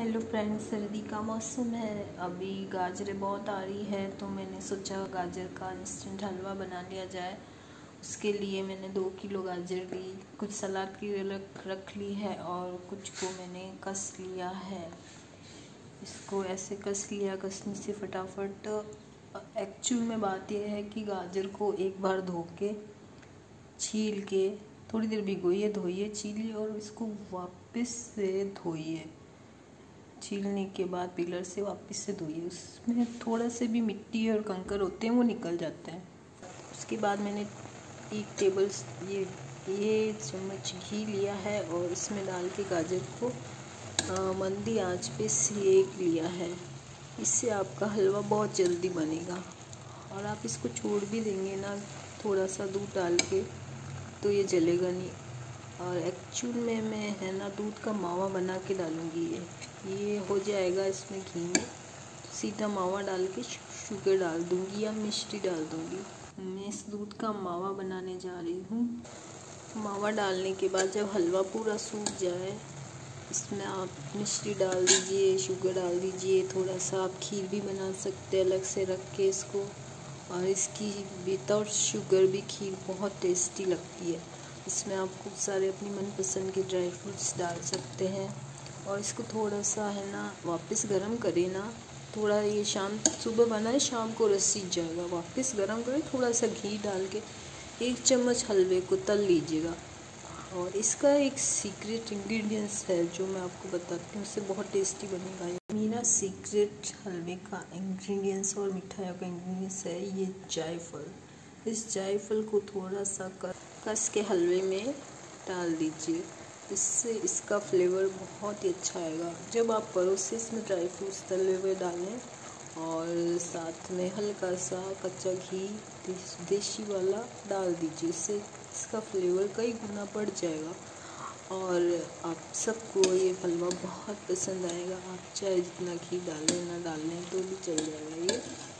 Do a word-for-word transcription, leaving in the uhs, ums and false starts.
Hello friends, सर्दी का मौसम है। अभी गाजरें बहुत आ रही है तो मैंने सोचा गाजर का इंस्टेंट हलवा बना लिया जाए। उसके लिए मैंने दो किलो गाजर ली, कुछ सलाद की रख रख ली है और कुछ को मैंने कस लिया है। इसको ऐसे कस लिया, कसने से फटाफट। एक्चुअल में बात यह है कि गाजर को एक बार धो के छील के थोड़ी देर भिगोइए, धोइए, छीलिए और इसको वापस से धोइए। छीलने के बाद पिलर से वापस से धोइए, उसमें थोड़ा से भी मिट्टी और कंकर होते हैं वो निकल जाते हैं। उसके बाद मैंने एक टेबल ये ये चम्मच घी लिया है और इसमें डाल के गाजर को आ, मंदी आंच पे सेक लिया है। इससे आपका हलवा बहुत जल्दी बनेगा और आप इसको छोड़ भी देंगे ना थोड़ा सा दूध डाल के तो ये जलेगा नहीं। और एक्चुअल में मैं है ना दूध का मावा बना के डालूँगी। ये ये हो जाएगा इसमें घी में, सीधा मावा डाल के शुगर डाल दूँगी या मिश्री डाल दूँगी। मैं इस दूध का मावा बनाने जा रही हूँ। मावा डालने के बाद जब हलवा पूरा सूख जाए, इसमें आप मिश्री डाल दीजिए, शुगर डाल दीजिए, थोड़ा सा आप खीर भी बना सकते हैं अलग से रख के इसको। और इसकी विदाउट शुगर भी खीर बहुत टेस्टी लगती है। इसमें आप खूब सारे अपनी मनपसंद के ड्राई फ्रूट्स डाल सकते हैं और इसको थोड़ा सा है ना वापस गरम करें ना, थोड़ा ये शाम सुबह बनाए शाम को रस सीज जाएगा। वापस गरम करें, थोड़ा सा घी डाल के एक चम्मच हलवे को तल लीजिएगा। और इसका एक सीक्रेट इंग्रेडिएंट्स है जो मैं आपको बताती हूँ, उससे बहुत टेस्टी बनेगा। मेरा सीक्रेट हलवे का इंग्रेडिएंट्स और मिठाइयों का इंग्रेडिएंट्स है ये जायफल। इस जायफल को थोड़ा सा कस के हलवे में डाल दीजिए, इससे इसका फ्लेवर बहुत ही अच्छा आएगा। जब आप परोसे इसमें ड्राई फ्रूट्स तले हुए डालें और साथ में हल्का सा कच्चा घी देसी वाला डाल दीजिए, इससे इसका फ्लेवर कई गुना बढ़ जाएगा और आप सबको ये हलवा बहुत पसंद आएगा। आप चाहे जितना घी डालें ना डालें तो भी चल जाएगा ये।